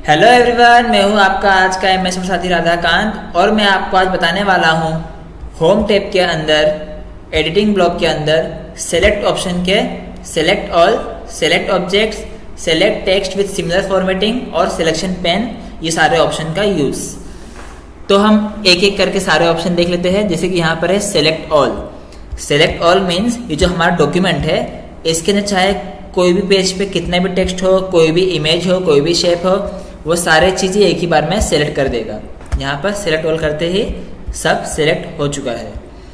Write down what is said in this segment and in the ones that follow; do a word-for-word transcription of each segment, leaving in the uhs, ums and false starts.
Hello everyone, मैं हूं आपका आज का एम एस साथी राधाकांत और मैं आपको आज बताने वाला हूं होम टैब के अंदर एडिटिंग ब्लॉक के अंदर सेलेक्ट ऑप्शन के select all, select objects, select text with similar formatting और सिलेक्शन पेन, ये सारे ऑप्शन का यूज। तो हम एक एक करके सारे ऑप्शन देख लेते हैं। जैसे कि यहाँ पर है select all. Select all means ये जो हमारा डॉक्यूमेंट है इसके अंदर चाहे कोई भी पेज पे कितना भी टेक्स्ट हो, कोई भी इमेज हो, कोई भी शेप हो, वो सारे चीजें एक ही बार में सेलेक्ट कर देगा। यहाँ पर सेलेक्ट ऑल करते ही सब सेलेक्ट हो चुका है।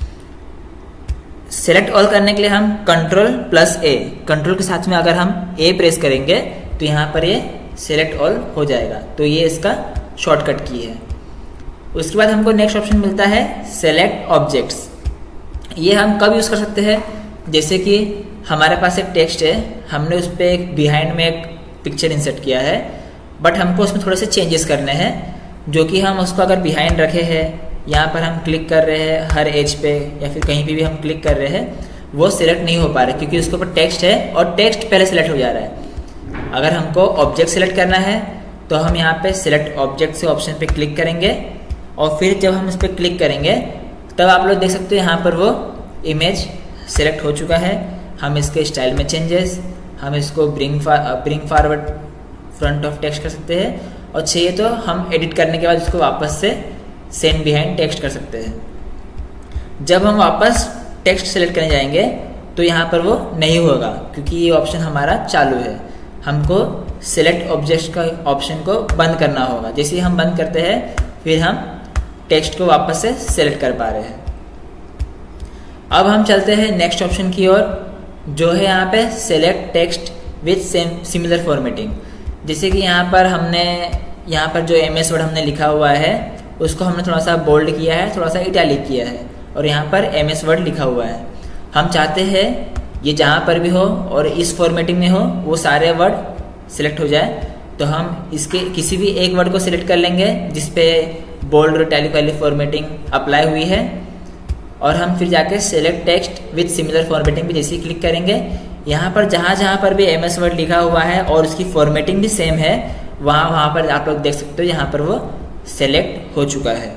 सेलेक्ट ऑल करने के लिए हम कंट्रोल प्लस ए, कंट्रोल के साथ में अगर हम ए प्रेस करेंगे तो यहाँ पर ये सेलेक्ट ऑल हो जाएगा। तो ये इसका शॉर्टकट की है। उसके बाद हमको नेक्स्ट ऑप्शन मिलता है सेलेक्ट ऑब्जेक्ट्स। ये हम कब यूज कर सकते हैं? जैसे कि हमारे पास एक टेक्स्ट है, हमने उस पर एक बिहाइंड में एक पिक्चर इंसर्ट किया है, बट हमको उसमें थोड़े से चेंजेस करने हैं, जो कि हम उसको अगर बिहाइंड रखे हैं, यहाँ पर हम क्लिक कर रहे हैं हर एज पे या फिर कहीं पे भी हम क्लिक कर रहे हैं, वो सिलेक्ट नहीं हो पा रहा क्योंकि उसके ऊपर टेक्स्ट है और टेक्स्ट पहले सिलेक्ट हो जा रहा है। अगर हमको ऑब्जेक्ट सिलेक्ट करना है तो हम यहाँ पे सिलेक्ट ऑब्जेक्ट से ऑप्शन पे क्लिक करेंगे और फिर जब हम इस पर क्लिक करेंगे तब आप लोग देख सकते हो यहाँ पर वो इमेज सिलेक्ट हो चुका है। हम इसके स्टाइल में चेंजेस, हम इसको bring bring forward front of text कर सकते हैं और चाहिए तो हम एडिट करने के बाद इसको वापस से सेंड बिहाइंड टेक्स्ट कर सकते हैं। जब हम वापस टेक्स्ट सेलेक्ट करने जाएंगे तो यहाँ पर वो नहीं होगा क्योंकि ये ऑप्शन हमारा चालू है। हमको सेलेक्ट ऑब्जेक्ट का ऑप्शन को बंद करना होगा। जैसे ही हम बंद करते हैं फिर हम टेक्स्ट को वापस से सेलेक्ट कर पा रहे हैं। अब हम चलते हैं नेक्स्ट ऑप्शन की ओर, जो है यहाँ पे select text with same similar formatting. जैसे कि यहाँ पर हमने यहाँ पर जो एम एस वर्ड हमने लिखा हुआ है उसको हमने थोड़ा सा बोल्ड किया है, थोड़ा सा इटैलिक किया है और यहाँ पर एम एस वर्ड लिखा हुआ है। हम चाहते हैं ये जहाँ पर भी हो और इस फॉर्मेटिंग में हो वो सारे वर्ड सिलेक्ट हो जाए। तो हम इसके किसी भी एक वर्ड को सिलेक्ट कर लेंगे जिसपे बोल्ड और इटैलिक वाली फॉर्मेटिंग अप्लाई हुई है और हम फिर जाके select text with similar formatting भी जैसे ही क्लिक करेंगे, यहाँ पर जहाँ जहाँ पर भी एम एस वर्ड लिखा हुआ है और उसकी फॉर्मेटिंग भी सेम है वहाँ वहाँ पर आप लोग देख सकते हो यहाँ पर वो सेलेक्ट हो चुका है।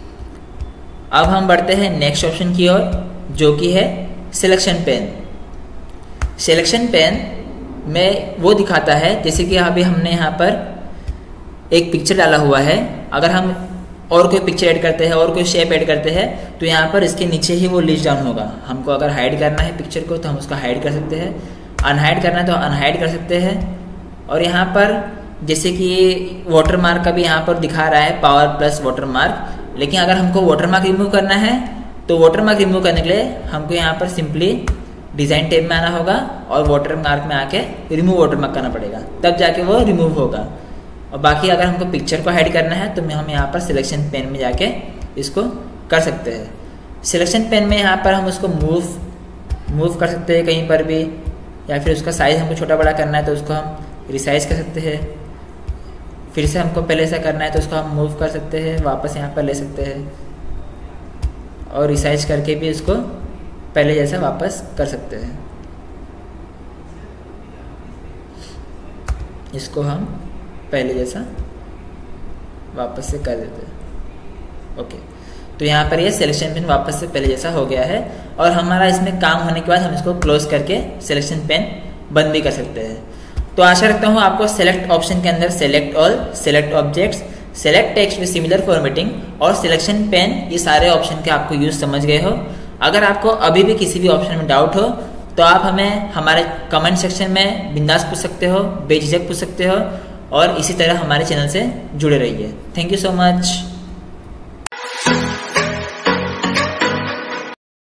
अब हम बढ़ते हैं नेक्स्ट ऑप्शन की ओर, जो कि है सिलेक्शन पेन। सिलेक्शन पेन में वो दिखाता है जैसे कि अभी हमने यहाँ पर एक पिक्चर डाला हुआ है, अगर हम और कोई पिक्चर ऐड करते हैं और कोई शेप ऐड करते हैं तो यहाँ पर इसके नीचे ही वो लिस्ट डाउन होगा। हमको अगर हाइड करना है पिक्चर को तो हम उसका हाइड कर सकते हैं, अनहाइड करना है तो अनहाइड कर सकते हैं। और यहाँ पर जैसे कि वाटर मार्क का भी यहाँ पर दिखा रहा है पावर प्लस वाटर मार्क, लेकिन अगर हमको वाटर मार्क रिमूव करना है तो वाटर मार्क रिमूव करने के लिए हमको यहाँ पर सिंपली डिजाइन टैब में आना होगा और वाटर मार्क में आके रिमूव वाटर मार्क करना पड़ेगा, तब जाके वो रिमूव होगा। और बाकी अगर हमको पिक्चर को हाइड करना है तो हम यहाँ पर सिलेक्शन पेन में जाके इसको कर सकते हैं। सिलेक्शन पेन में यहाँ पर हम उसको मूव मूव कर सकते हैं कहीं पर भी, या फिर उसका साइज हमको छोटा बड़ा करना है तो उसको हम रिसाइज कर सकते हैं। फिर से हमको पहले से करना है तो उसको हम मूव कर सकते हैं, वापस यहाँ पर ले सकते हैं और रिसाइज करके भी उसको पहले जैसा वापस कर सकते हैं। इसको हम पहले जैसा वापस से कर देते हैं। ओके, तो यहाँ पर ये सिलेक्शन पेन वापस से पहले जैसा हो गया है और हमारा इसमें काम होने के बाद हम इसको क्लोज करके सिलेक्शन पेन बंद भी कर सकते हैं। तो आशा रखता हूँ आपको सेलेक्ट ऑप्शन के अंदर select all, select objects, select text with similar formatting और सिलेक्शन पेन, ये सारे ऑप्शन के आपको यूज समझ गए हो। अगर आपको अभी भी किसी भी ऑप्शन में डाउट हो तो आप हमें हमारे कमेंट सेक्शन में बिंदास पूछ सकते हो, बेझिझक पूछ सकते हो और इसी तरह हमारे चैनल से जुड़े रहिए। Thank you so much.